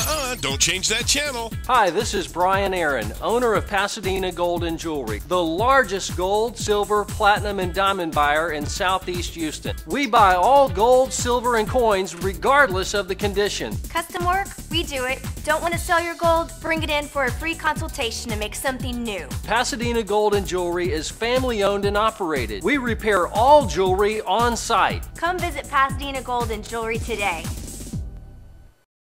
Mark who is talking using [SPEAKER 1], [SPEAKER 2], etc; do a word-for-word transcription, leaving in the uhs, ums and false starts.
[SPEAKER 1] Uh-uh, don't change that channel.
[SPEAKER 2] Hi, this is Brian Aaron, owner of Pasadena Gold and Jewelry, the largest gold, silver, platinum, and diamond buyer in Southeast Houston. We buy all gold, silver, and coins regardless of the condition.
[SPEAKER 3] Custom work? We do it. Don't want to sell your gold? Bring it in for a free consultation to make something new.
[SPEAKER 2] Pasadena Gold and Jewelry is family owned and operated. We repair all jewelry on site.
[SPEAKER 3] Come visit Pasadena Gold and Jewelry today.